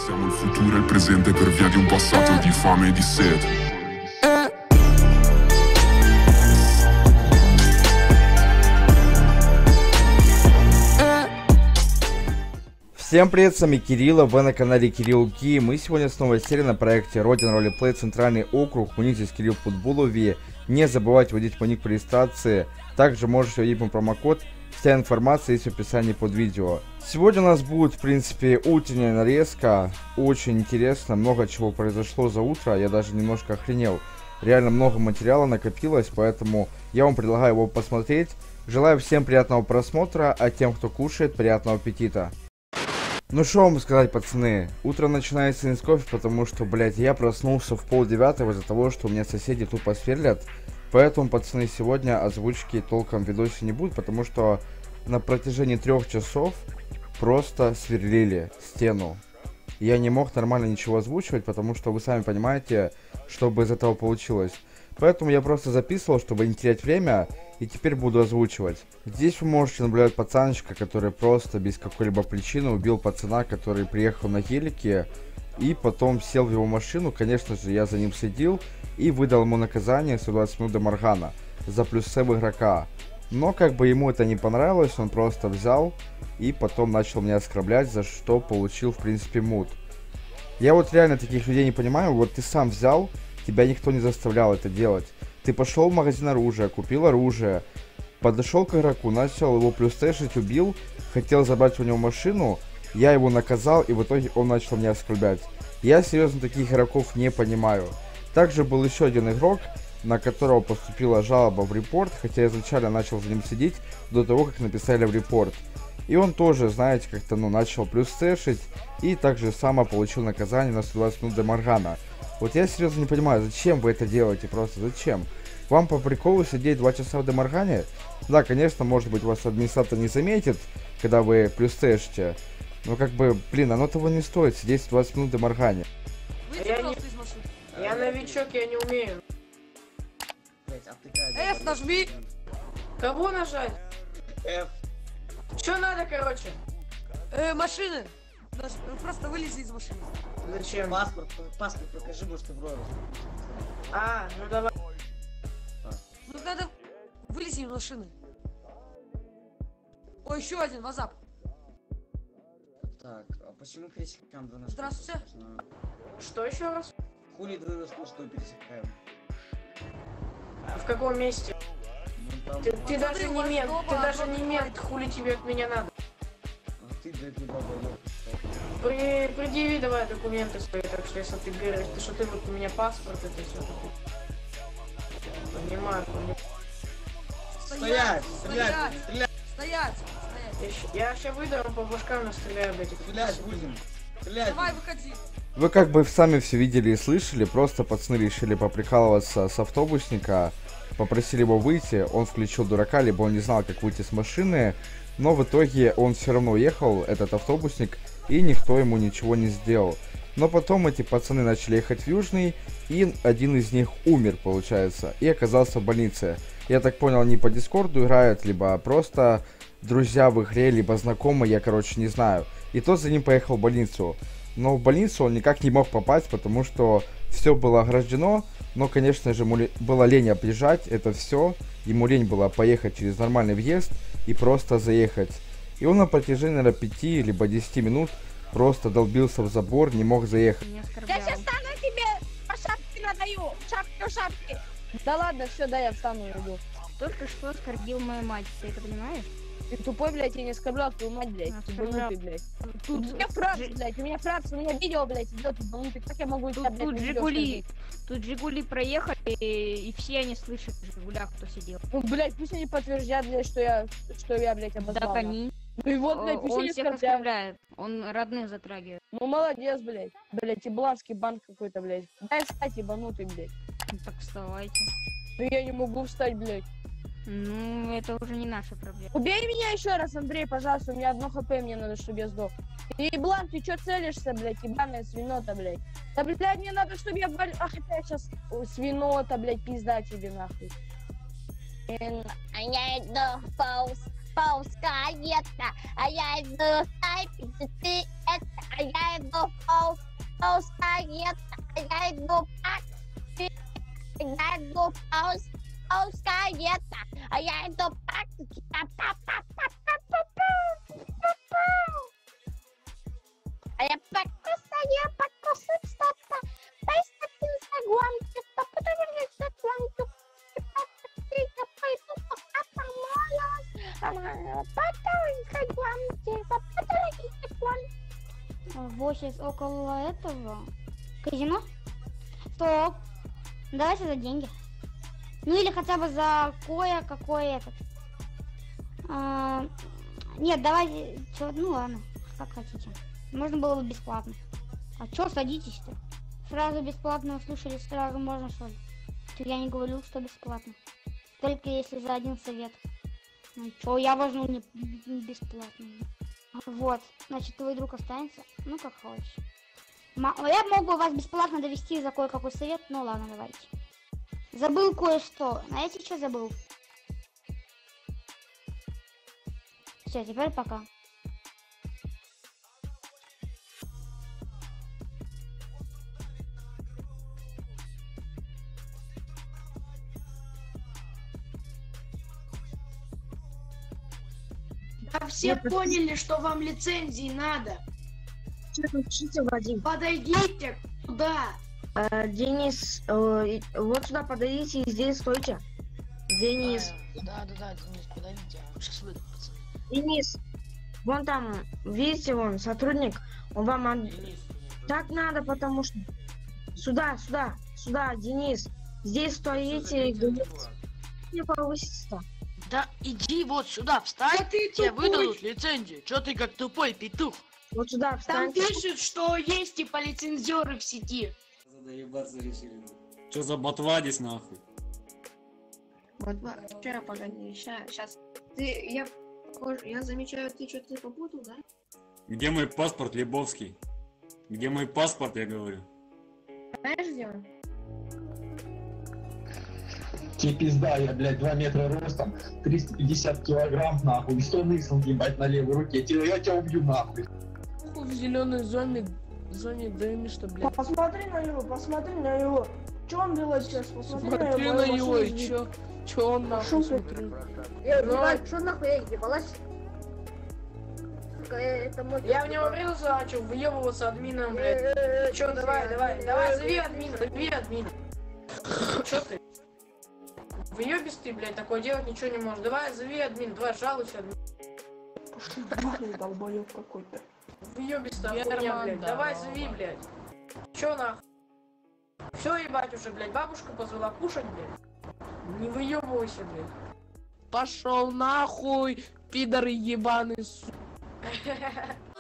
Siamo il futuro e il presente per via di un passato di fame e di sete. Всем привет, с вами Кирилл, вы на канале Кирилл Ки. Мы сегодня с новой серией на проекте Родина Ролеплей Центральный округ. Мне здесь Кирилл Футболови. Не забывайте вводить мой ник по регистрации. Также можете вводить мой промокод. Вся информация есть в описании под видео. Сегодня у нас будет, в принципе, утренняя нарезка. Очень интересно, много чего произошло за утро. Я даже немножко охренел. Реально много материала накопилось, поэтому я вам предлагаю его посмотреть. Желаю всем приятного просмотра, а тем, кто кушает, приятного аппетита. Ну что вам сказать, пацаны, утро начинается не с кофе, потому что, блядь, я проснулся в 8:30 из-за того, что у меня соседи тупо сверлят. Поэтому, пацаны, сегодня озвучки толком в видосе не будет, потому что на протяжении 3 часов просто сверлили стену. Я не мог нормально ничего озвучивать, потому что вы сами понимаете, что бы из этого получилось. Поэтому я просто записывал, чтобы не терять время, и теперь буду озвучивать. Здесь вы можете наблюдать пацанчика, который просто без какой-либо причины убил пацана, который приехал на гелике, и потом сел в его машину. Конечно же, я за ним следил и выдал ему наказание 120 минут до Моргана за плюсы в игрока. Но как бы ему это не понравилось, он просто взял и потом начал меня оскорблять, за что получил, в принципе, мут. Я вот реально таких людей не понимаю. Вот ты сам взял, тебя никто не заставлял это делать. Ты пошел в магазин оружия, купил оружие, подошел к игроку, начал его плюстэшить, убил, хотел забрать у него машину, я его наказал, и в итоге он начал меня оскорблять. Я серьезно таких игроков не понимаю. Также был еще один игрок, на которого поступила жалоба в репорт, хотя я изначально начал за ним следить до того, как написали в репорт. И он тоже, знаете, как-то, начал плюстэшить, и также само получил наказание на 120 минут до Моргана. Вот я серьезно не понимаю, зачем вы это делаете, просто зачем? Вам по приколу сидеть 2 часа в Деморгане? Да, конечно, может быть, вас администратор не заметит, когда вы плюстэшите, но как бы, блин, оно того не стоит, сидеть 20 минут в Деморгане. Я новичок, я не умею. F нажми! Кого нажать? F. Что надо, короче? Машины! Просто вылези из машины. Зачем? Паспорт покажи, может, ты в роли. А, ну давай. Ну надо вылези из машины. Ой, еще один, вазап. Так, а почему пересекаем 12? Здравствуйте. Что еще раз? Хули двойную что пересекаем? В каком месте? Ну, там... Ты даже не мент, ты даже не мент, хули тебе от меня надо? А ты, блядь, не баба, Предъяви давай документы свои, так что если ты говоришь, что ты вот у меня паспорт, это все. Понимаю. Стоять! Стрелять! Стрелять! Стоять! Я сейчас выйду, по башкам настреляю, блядь. Стрелять будем! Стрелять! Давай, выходи! Вы как бы сами все видели и слышали, просто пацаны решили поприкалываться с автобусника, попросили его выйти, он включил дурака, либо он не знал, как выйти с машины, но в итоге он все равно уехал, этот автобусник, и никто ему ничего не сделал. Но потом эти пацаны начали ехать в Южный, и один из них умер, получается, и оказался в больнице. Я так понял, они по Дискорду играют, либо просто друзья в игре, либо знакомые, я, короче, не знаю. И тот за ним поехал в больницу. Но в больницу он никак не мог попасть, потому что все было ограждено. Но, конечно же, ему было лень объезжать это все. Ему лень было поехать через нормальный въезд и просто заехать. И он на протяжении, наверное, 5 либо 10 минут просто долбился в забор, не мог заехать. Я сейчас стану тебе по шапке надаю. Шапки. Да ладно, все, да, я встану и иду. Только что оскорбил мою мать, ты это понимаешь? Ты тупой, блядь, я не оскорблял твою мать, блядь. Ты ебанутый, блядь. Тут у меня фракция, блядь, у меня видео, блядь, идет ебанутый. Как я могу тебя, блядь, Тут Жигули. Тут Жигули проехали, и все они слышат в Жигулях, кто сидел. Ну, блядь, пусть они подтвердят, блядь, что я, блядь, обозвал. Так они. Ну и вот, блядь, пусть он они всех оскорбляет. Он родных затрагивает. Ну, молодец, блядь. Блядь, ебланский банк какой-то, блядь. Дай встать, ебанутый, блядь. Ну, так вставайте. Ну я не могу встать, блядь. Ну, это уже не наша проблема. Убей меня еще раз, Андрей, пожалуйста, у меня 1 хп, мне надо, чтобы я сдох. Еблан, ты чё целишься, блядь, ебаная свинота, блядь? Да, блядь, мне надо, чтобы я... Ах, опять сейчас свинота, блядь, пизда тебе, нахуй. А я иду ползкает, а я иду снайпить, ты это, а я иду полз, пускает, я иду практики, я иду пускает, а я иду практики. А я покусаю что-то, поискать Инстаграм, что-то, потом Инстаграм, Вот сейчас около этого казино. Стоп. Давайте за деньги. Ну или хотя бы за кое-какой этот. Нет, давайте. Ну ладно, как хотите. Можно было бы бесплатно. А чё садитесь-то? Сразу бесплатно услышали, сразу можно что ли? Я не говорил, что бесплатно. Только если за один совет. Ну чё, я возьму не бесплатно. Вот, значит, твой друг останется. Ну, как хочешь. Я могу вас бесплатно довести за кое-какой совет. Ну ладно, давайте. Забыл кое-что. Знаете, что забыл? Все, теперь пока. Да все поняли, что вам лицензии надо. Что учите, Вадим? Подойдите туда. Денис, вот сюда подойдите и здесь стойте. Денис. Да, Денис, подойдите. Сейчас выйду, пацаны. Денис, вон там, видите, вон сотрудник, он вам... Так надо, потому что... Сюда, Денис. Здесь стоите и говорите. Не повысится. Да иди вот сюда, встань, Да ты тебе тупой. выдадут лицензию. Чё ты как тупой петух? Вот сюда Там встаньте. пишут, что есть типа лицензеры в сети. Заебаться решили. Чё за ботва здесь нахуй? Вот, вчера, погоди, сейчас. Я замечаю, ты что-то попутал, да? Где мой паспорт, Лебовский? Где мой паспорт, я говорю? Знаешь, где он? Тебе пизда, я, блядь, 2 метра ростом, 350 килограмм, нахуй. Что мысл, ебать, на левой руке? Я тебя убью, нахуй. В зеленой зоне дыми, что, блядь. Посмотри на него. Что он делает сейчас? Смотри на него, и чё он нахуй смотрит? Что нахуй, я ебалась? Я в него врезался, начал выебываться админом, блядь. Чё, давай, зови админа. Чё ты? Выебись ты, блядь, такое делать ничего не можешь. Давай, зови админ, давай, жалуйся админ. Долбоёб какой-то. Выебись ты, хуйня, блядь. Давай, зови, блядь. Чё нахуй? Всё, ебать уже, блядь, бабушка позвала кушать, блядь. Не выебывайся, блядь. Пошел нахуй, пидоры ебаный,